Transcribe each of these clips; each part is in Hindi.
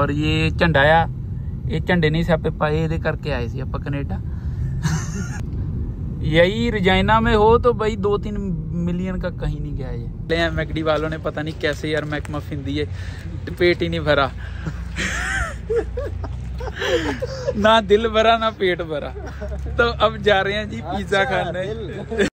और ये झंडा आ, ये झंडे नहीं सियापे पाए, ये करके आए थे आप कनेडा। यही रजाइना में हो तो भाई 2-3 मिलियन का कहीं नहीं गया ये। मैकडी वालों ने पता नहीं कैसे यार मैक मफिन दिए, पेट ही नहीं भरा। ना दिल भरा ना पेट भरा, तो अब जा रहे हैं जी पिज्जा खाने।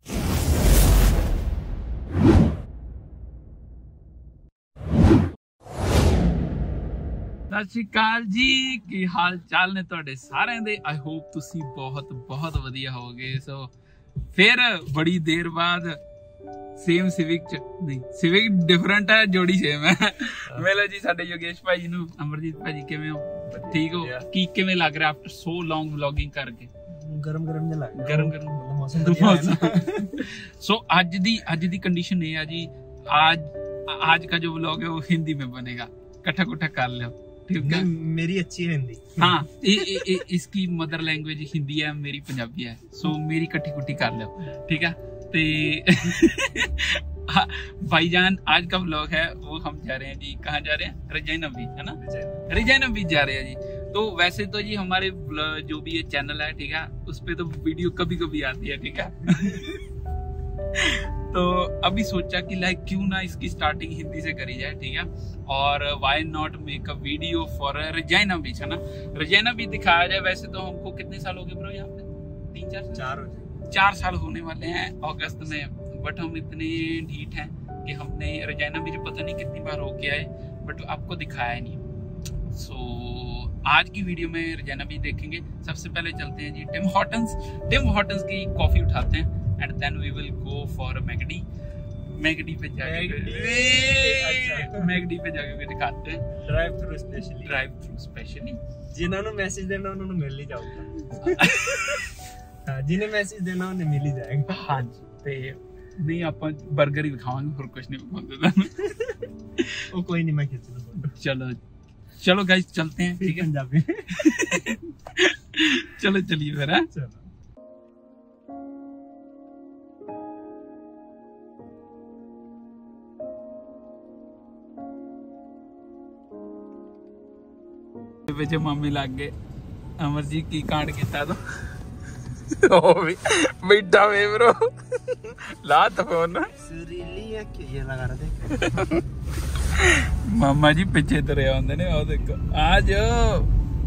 सत श्री अकाल जी, की हाल चाल ने तुहाडे सारिਆਂ ਦੇ। आई होप तुसी बहुत बहुत वधिया होगे। सो फिर बड़ी देर बाद सेम सिविक नहीं, सिविक डिफरेंट है, जोड़ी सेम है। मिलो जी साडे योगेश भाई नू। अमरजीत भाजी किवें हो? ठीक हो? की किवें लग रहा आफ्टर सो लॉन्ग व्लॉगिंग करके? गरम गरम जिहा लग रहा, गरम मौसम बढ़िया। सो आज दी कंडीशन ये है जी, आज का जो व्लॉग है वो हिंदी में बनेगा, कट्ठा कुट्ठा कर लो, ठीक है? मेरी अच्छी है हिंदी। हाँ, इसकी मदर लैंग्वेज हिंदी है, मेरी पंजाबी है। सो मेरी कट्ठी कुट्ठी कर लो, ठीक है? ते भाईजान आज का व्लॉग है वो हम जा रहे हैं जी, कहाँ जा रहे हैं? रजाइना बीच, है ना? रजाइना बीच जा रहे हैं जी। तो वैसे तो जी हमारे जो भी ये चैनल है, ठीक है, उस पे तो वीडियो कभी कभी आती है, ठीक है? तो अभी सोचा कि लाइक क्यों ना इसकी स्टार्टिंग हिंदी से करी जाए, ठीक है? और why not make a video for Regina beach, है ना? रजाइना बीच दिखाया जाए। वैसे तो हमको कितने साल हो गए ब्रो यहाँ पे? 4 साल होने वाले हैं अगस्त में। बट हम इतने ढीठ हैं कि हमने रजाइना बीच पता नहीं कितनी बार होके आए, बट आपको दिखाया नहीं। सो आज की वीडियो में रजाइना बीच देखेंगे। सबसे पहले चलते हैं जी टिम हॉर्टन्स की कॉफी उठाते हैं and then we will go for a McD पे जाके दिखाते हैं ड्राइव थ्रू स्पेशली। जिन्होंने मैसेज देना उन्होंने मिल ही जाऊगा। हां, जिन्हें मैसेज देना उन्हें मिल ही जाएगा। हां जी, ते नहीं ਆਪਾਂ 버ਗਰ ਹੀ ਦਿਖਾਵਾਂਗੇ, ਹੋਰ ਕੁਝ नहीं ਦਿਖਾਉਂਦੇ। ਉਹ कोई नहीं, मैं खींच लूंगा। चलो गाइस चलते हैं, ठीक है? पंजाबी। चलिए फिर। हां चलो। पीछे मामी लग गए। अमर जी की कांड किया तो बैठा वे ब्रो, ला तो फोन ये लगा रहे। मामा जी पीछे तुरे आंदे ने, आओ देखो, आ जाओ।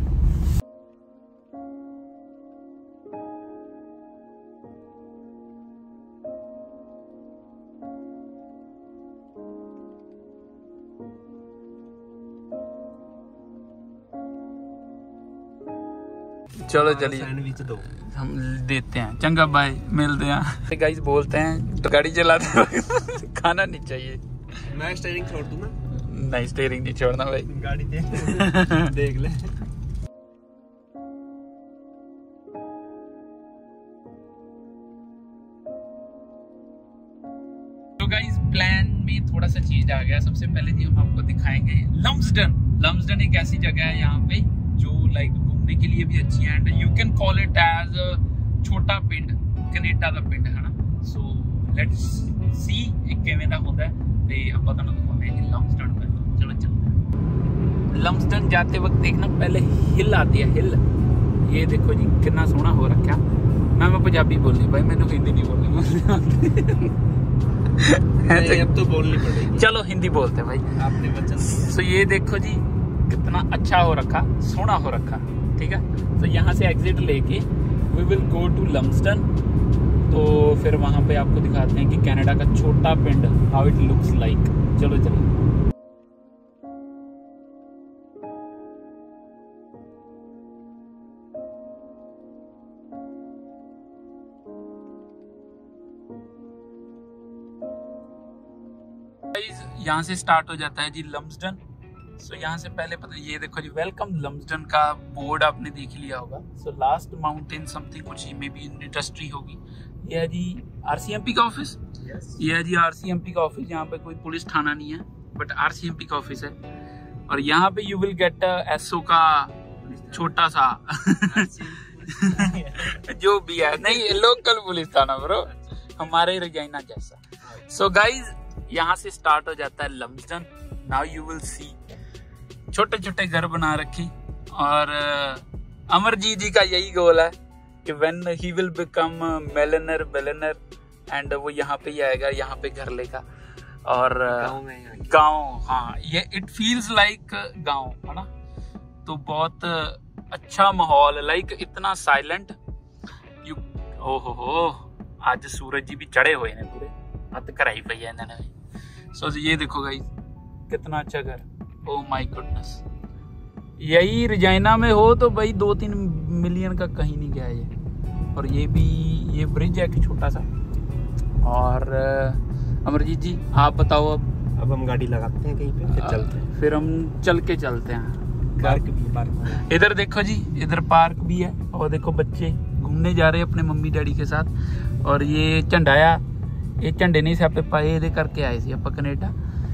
चलो चलिए, सैंडविच दो हम देते हैं। चंगा बाय, मिलते हैं। गाइस बोलते हैं तो गाड़ी चलाते वक्त खाना नहीं चाहिए। मैं स्टीयरिंग छोड़ दूं ना? नहीं, स्टीयरिंग नहीं छोड़ना भाई, गाड़ी देख ले। तो गाइस प्लान में थोड़ा सा चेंज आ गया। सबसे पहले जी हम आपको दिखाएंगे लम्सडन एक ऐसी जगह है यहाँ पे जो लाइक के लिए भी अच्छी है, and you can call it as छोटा पिंड, कनेडा दा पिंड, है ना? सो लेट्स सी किवें दा होंदा है ते ਆਪਾਂ ਤੁਹਾਨੂੰ ਦਿਖਾਉਂਦੇ ਹਾਂ ਜੀ लम्सडन पे। चलो चलते हैं। लम्सडन जाते वक्त देखना पहले हिल आती है, हिल। ये देखो जी कितना सोहना हो रखा। मैं पंजाबी बोलनी भाई, मैंने हिंदी नहीं बोलनी। अब तो बोलनी पड़ेगी। चलो हिंदी बोलते हैं भाई, आपने वचन। सो ये देखो जी कितना अच्छा हो रखा, सोहना हो रखा, ठीक है? तो यहाँ से एग्जिट लेके we will go to Lumsden. तो फिर वहाँ पे आपको दिखाते हैं कि कनाडा का छोटा पिंड हाउ इट लुक्स लाइक। चलो चलो। यहाँ से स्टार्ट हो जाता है जी लम्सडन। सो यहाँ से पहले पता, ये देखो जी वेलकम लम्सडन का बोर्ड आपने देख लिया होगा। सो लास्ट माउंटेन समथिंग कुछ मे बी इंडस्ट्री होगी। ये है जी आरसीएमपी का ऑफिस। ये है जी आरसीएमपी का ऑफिस। यहाँ पे कोई पुलिस थाना नहीं है, बट आरसीएमपी का ऑफिस है। और यहाँ पे यू विल गेट एसओ का छोटा सा जो भी है, नहीं लोकल पुलिस थाना ब्रो, हमारे रजाइना जैसा। सो गाइज यहाँ से स्टार्ट हो जाता है Lumsden. Now you will see छोटे छोटे घर बना रखी। और अमरजीत जी का यही गोल है कि when he will become millionaire and वो यहाँ पे ही आएगा, यहाँ पे घर लेगा। और गाँव, हाँ, ये इट फील्स लाइक गाँव है ना। तो बहुत अच्छा माहौल, लाइक इतना साइलेंट। यू हो आज सूरज जी भी चढ़े हुए ने पूरे, हद कराई पई है इन्होंने। सो ये देखो गाइस कितना अच्छा घर, ओ माय गुडनेस। यही रजाइना में हो तो भाई 2-3 मिलियन का कहीं नहीं गया ये। और ये भी, ये ब्रिज है कि छोटा सा। और अमरजीत जी आप बताओ अब हम गाड़ी लगाते हैं कहीं पे, फिर चलते हैं। फिर हम चल के चलते हैं। पार्क भी है, पार्क इधर देखो जी, इधर पार्क भी है। और देखो बच्चे घूमने जा रहे हैं अपने मम्मी डैडी के साथ। और ये झंडाया, ये झंडे नहीं सियापे पाए, ये करके आए थे आप Canada.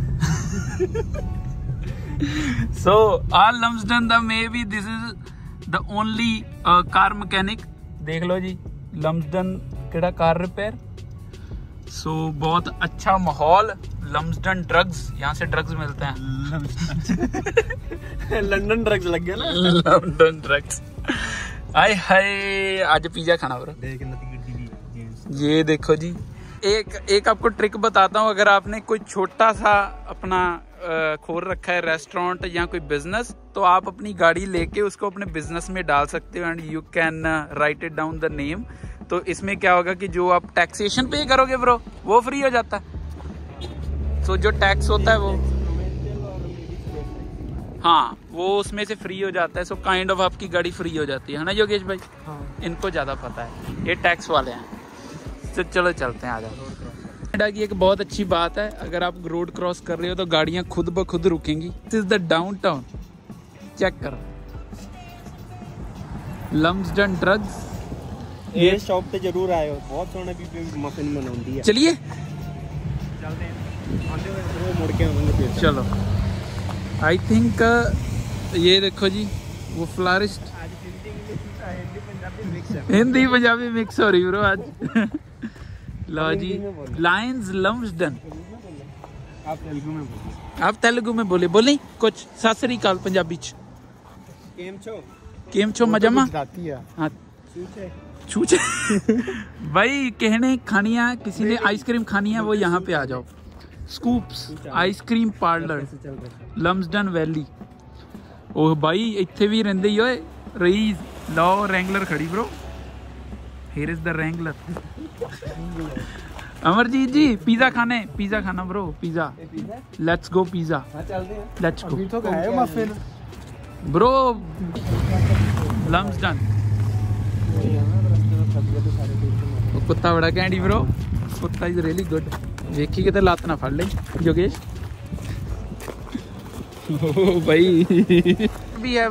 So all Lumsden the maybe this is the only car mechanic। देख लो जी Lumsden केड़ा कार रिपेयर। सो बहुत अच्छा माहौल। लम्सडन ड्रग्स, यहाँ से ड्रग्स मिलते हैं। लंदन ड्रग्स लग गया ना। London drugs. आय हाय, आज पिज्जा खाना ब्रो। ये देखो जी, एक आपको ट्रिक बताता हूँ। अगर आपने कोई छोटा सा अपना खोल रखा है रेस्टोरेंट या कोई बिजनेस, तो आप अपनी गाड़ी लेके उसको अपने बिजनेस में डाल सकते हो and you can write it down the name. तो इसमें क्या होगा कि जो आप टैक्सेशन पे करोगे ब्रो, वो फ्री हो जाता है। तो जो टैक्स होता है वो, हाँ, वो उसमें से फ्री हो जाता है। सो काइंड ऑफ आपकी गाड़ी फ्री हो जाती है ना योगेश भाई? हाँ। इनको ज्यादा पता है, ये टैक्स वाले हैं। तो चलो चलते हैं, आ जाओ। कनाडा की एक बहुत अच्छी बात है, अगर आप रोड क्रॉस कर रहे हो तो गाड़ियां खुद ब खुद रुकेंगी। This is the downtown, check करो लम्सडन ड्रग्स। ये शॉप पे जरूर आए हो, बहुत सोना भी मफिन बनाउंदी है। चलिए चलते हैं, आते हुए मुड़ के आएंगे फिर। चलो। आई थिंक ये देखो जी वो फ्लारिस्ट, हिंदी पंजाबी मिक्स हो रही ब्रो आज। लो जी, लायंस लम्सडन। आप तेलुगु में बोलिए। आप तेलुगु में बोले कुछ। सत श्री अकाल पंजाबी च। केम छो मजामा। हाँ छूचे। भाई कहने खानी है, किसी ने आइसक्रीम खानी है, वो यहाँ पे आ जाओ। Scoops ice cream parlour Lumsden valley. Oh भाई इत्थे भी रहिंदे ही ओए रईस। लो रैंगलर खड़ी bro, here is the Wrangler. Amarjeet ji pizza खाना bro, pizza. Let's go pizza, let's go bro. Lumsden कुत्ता बड़ा कैंडी ब्रो, कुत्ता इज रियली गुड। देखी किते लात ना फड़ ले योगेश। ओ भाई भी है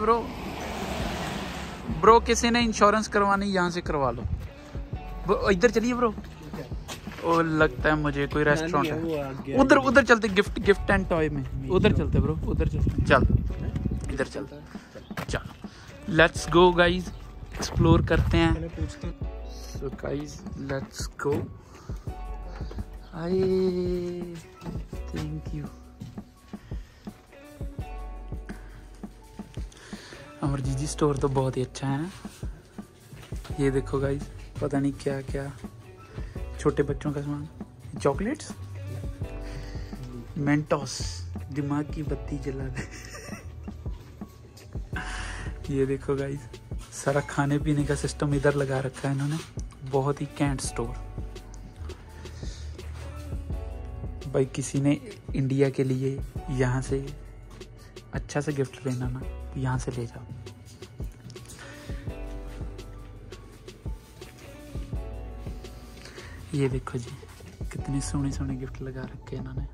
ब्रो किसी ने इंश्योरेंस करवानी यहाँ से करवा लो। इधर चलिए ब्रो। ओ लगता है मुझे कोई रेस्टोरेंट है उधर चलते, गिफ्ट एंड टॉय में उधर चलते ब्रो, उधर चलते। चल इधर चलते, चलो लेट्स गो गाइज, एक्सप्लोर करते हैं। So guys let's go. I thank you. Amarjeet ji store तो बहुत ही अच्छा है। ये देखो गाइज, पता नहीं क्या क्या छोटे बच्चों का सामान, चॉकलेट्स, मेंटोस, दिमाग की बत्ती जला दे। ये देखो गाइज, सारा खाने पीने का सिस्टम इधर लगा रखा है इन्होंने। बहुत ही कैंट स्टोर। भाई किसी ने इंडिया के लिए यहाँ से अच्छा सा गिफ्ट लेना ना, यहाँ से ले जाओ। ये देखो जी कितने सोने सोने गिफ्ट लगा रखे इन्होंने।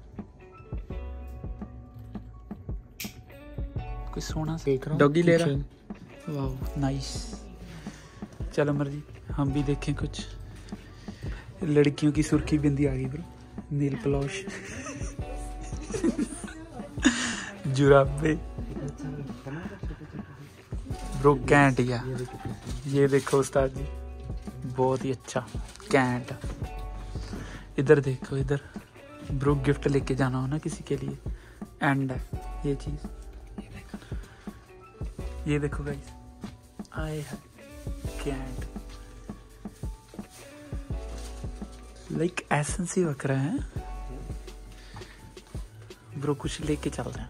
कोई सोना सा डॉगी ले रहा। वाह नाइस। चलो मर्जी हम भी देखें कुछ। लड़कियों की सुर्खी बिंदी आ गई ब्रो, नील पलौश, जुराबे ब्रो, कैंट या। ये देखो उस्ताद जी बहुत ही अच्छा कैंट। इधर देखो, इधर ब्रो गिफ्ट लेके जाना हो ना किसी के लिए, एंड ये चीज ये देखो। ये देखो गाइस, आए है कैट लाइक एसेंस ही बक रहा है ब्रो। कुछ लेके चल रहे हैं।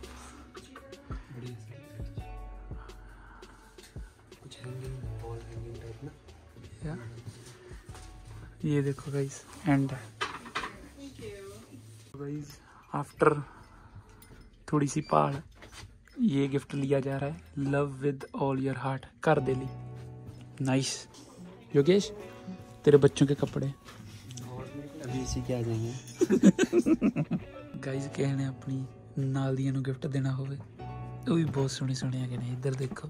ये देखो गाइस एंड गाइस आफ्टर थोड़ी सी पहाड़ ये गिफ्ट लिया जा रहा है, love with all your heart कर दे ली। नाइस योगेश, तेरे बच्चों के कपड़े अभी इसी के आ जाएंगे। गाइस कहने अपनी नाल दियां नूं गिफ्ट देना होवे वो भी बहुत सोहने सोहने है कि नहीं। इधर देखो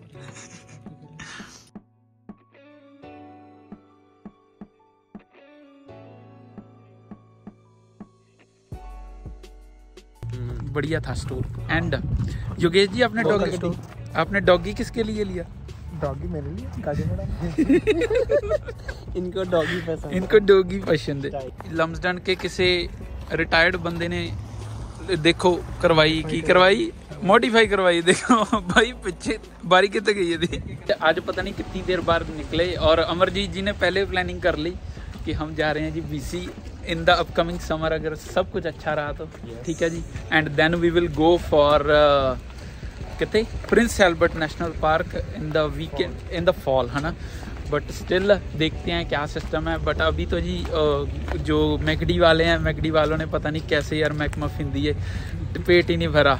बढ़िया था स्टोर। एंड योगेश जी आपने डॉगी किसके लिए लिया? डॉगी मेरे लिए। इनको डॉगी पसंद है। लम्सडन के किसी रिटायर्ड बंदे ने देखो करवाई मॉडिफाई करवाई। देखो भाई पीछे बारी कितने गई थी। आज पता नहीं कितनी देर बाद निकले और अमरजीत जी ने पहले प्लानिंग कर ली कि हम जा रहे हैं जी BC in the upcoming summer, अगर सब कुछ अच्छा रहा तो ठीक है जी। And then we will go for कहते Prince Albert National Park in the weekend in the fall, है ना। बट स्टिल देखते हैं क्या सिस्टम है। बट अभी तो जी जो मैकडी वाले हैं, मैकडी वालों ने पता नहीं कैसे यार मैकमफिन दिए, पेट ही नहीं भरा।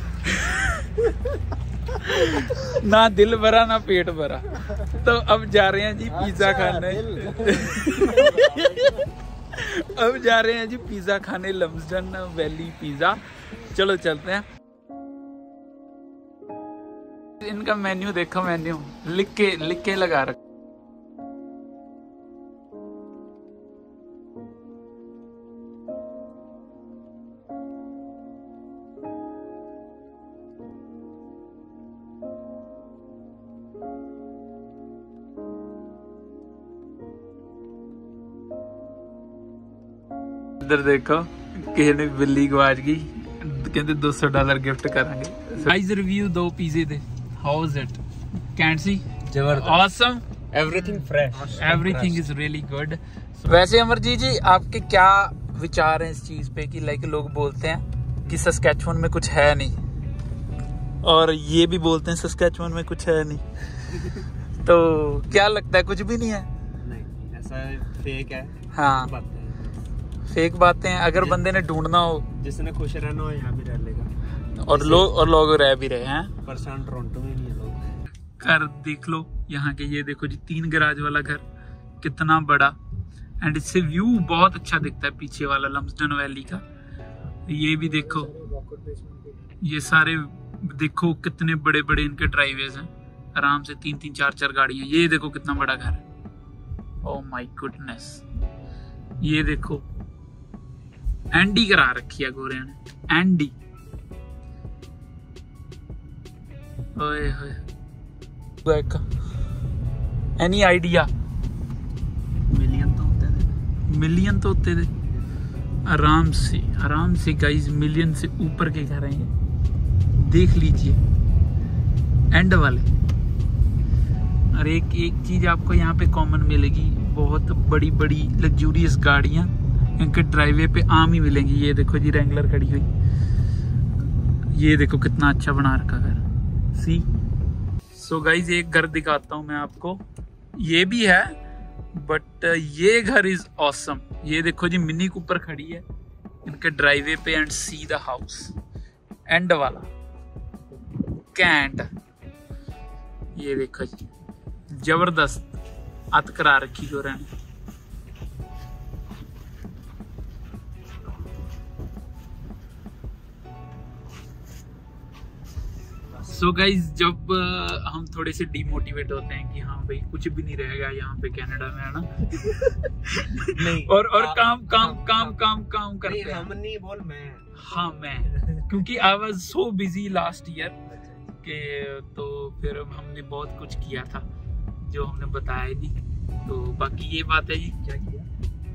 ना दिल भरा ना पेट भरा। तो अब जा रहे हैं जी पिज्जा खाने। अब जा रहे हैं जी पिज्जा खाने, लम्सडन वैली पिज्जा। चलो चलते हैं। इनका मेन्यू देखो, मेन्यू लिख के लगा रखा। इधर देखो किसी ने बिल्ली गवाच गई, कहते $200 गिफ्ट करेंगे। गाइस रिव्यू दो पिज़्ज़े दे। How is it? कैंट सी जबरदस्त, awesome, everything fresh, everything is really good. वैसे अमरजीत जी आपके क्या विचार हैं इस चीज पे कि लाइक लोग बोलते हैं कि सस्कैचुअन में कुछ है नहीं और ये भी बोलते हैं सस्कैचुअन में कुछ है नहीं। तो क्या लगता है? कुछ भी नहीं है। नहीं, ऐसा फेक है। हाँ फेक बातें हैं। अगर बंदे ने ढूंढना हो, जिसने खुश रहना हो यहाँ भी रह लेगा। और लोग रह भी रहे हैं। परेशान टोरंटो में नहीं है लोग। घर देख लो यहाँ के, ये देखो जी 3 गैराज वाला घर कितना बड़ा। एंड इससे व्यू बहुत अच्छा दिखता है पीछे वाला लम्सडन वैली का। ये भी देखो, ये सारे देखो कितने बड़े बड़े इनके ड्राइवेज हैं। आराम से 3-3 4-4 गाड़ियां। ये देखो कितना बड़ा घर है। Oh my goodness. ये देखो एंडी करा रखी है गोरे ने, एंडी। ओए होए, एनी आइडिया? मिलियन तो होते थे आराम से गाइस। मिलियन से ऊपर के घर हैं ये, देख लीजिए एंड वाले। और एक चीज आपको यहाँ पे कॉमन मिलेगी, बहुत बड़ी बड़ी लग्जूरियस गाड़ियां इनके ड्राइवे पे आम ही मिलेंगी। ये देखो जी रेंगलर खड़ी हुई। ये देखो कितना अच्छा बना रखा घर। सी सो गाइज एक घर दिखाता हूँ मैं आपको। ये भी है बट ये घर इज ऑसम। ये देखो जी मिनी कूपर खड़ी है इनके ड्राइवे पे। And see the house and वाला कैंट। ये देखो जी जबरदस्त अत करा रखी जो रहने। सो गाइज जब हम थोड़े से डिमोटिवेट होते हैं कि हाँ भाई कुछ भी नहीं रहेगा यहाँ पे कनाडा में, है ना। नहीं, और काम करते हैं। हम नहीं बोल मैं। हाँ मैं, क्योंकि I was so busy last year के, तो फिर हमने बहुत कुछ किया था जो हमने बताया नहीं। तो बाकी ये बात है जी, क्या किया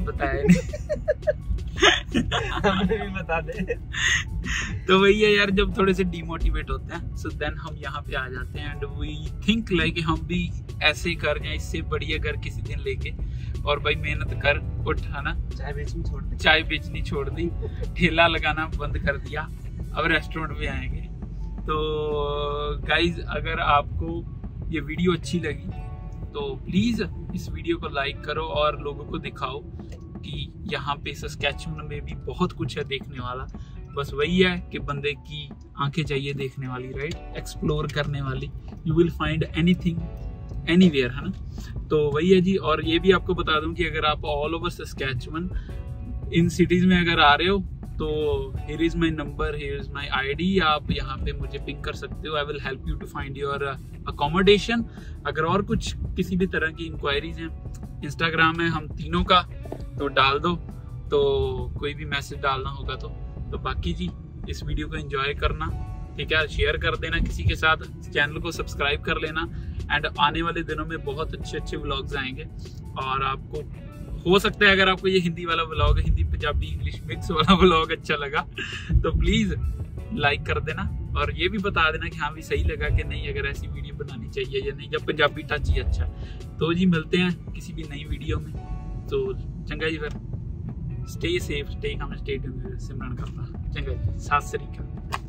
बताया नहीं। हमने भी बता दे। तो वही है यार, जब थोड़े से डिमोटिवेट होते हैं सो देन हम यहाँ पे आ जाते हैं एंड वी थिंक लाइक हम भी ऐसे कर जाए, इससे बढ़िया घर किसी दिन लेके, और भाई मेहनत कर उठ, है ना। चाय बेचनी छोड़ दी, चाय बेचनी छोड़ दी, ठेला लगाना बंद कर दिया, अब रेस्टोरेंट पे आएंगे। तो गाइज अगर आपको ये वीडियो अच्छी लगी तो प्लीज इस वीडियो को लाइक करो और लोगों को दिखाओ कि यहाँ पे सस्कैचुअन में भी बहुत कुछ है देखने वाला। बस वही है कि बंदे की आंखें चाहिए देखने वाली, राइट, एक्सप्लोर करने वाली। You will find anything anywhere, है ना। तो वही है जी। और ये भी आपको बता दूं कि अगर आप all over Saskatchewan in cities में अगर आ रहे हो तो here is my number, here is my ID, आप यहाँ पे मुझे पिंग कर सकते हो। I will help you to find your accommodation. अगर और कुछ किसी भी तरह की इंक्वायरीज हैं, इंस्टाग्राम है हम तीनों का, तो डाल दो, तो कोई भी मैसेज डालना होगा तो बाकी जी इस वीडियो को एंजॉय करना, ठीक है, शेयर कर देना किसी के साथ, चैनल को सब्सक्राइब कर लेना। एंड आने वाले दिनों में बहुत अच्छे व्लॉग्स आएंगे। और आपको हो सकता है अगर आपको ये हिंदी वाला vlog, Hindi Punjabi English mix वाला व्लॉग अच्छा लगा तो प्लीज लाइक कर देना और ये भी बता देना कि हाँ भी सही लगा कि नहीं, अगर ऐसी वीडियो बनानी चाहिए या नहीं, या पंजाबी टच ही अच्छा। तो जी मिलते हैं किसी भी नई वीडियो में। तो चंगा जी, फिर stay safe, stay calm, stay सिमरन करता। चंगा जी, सत श्री अकाल।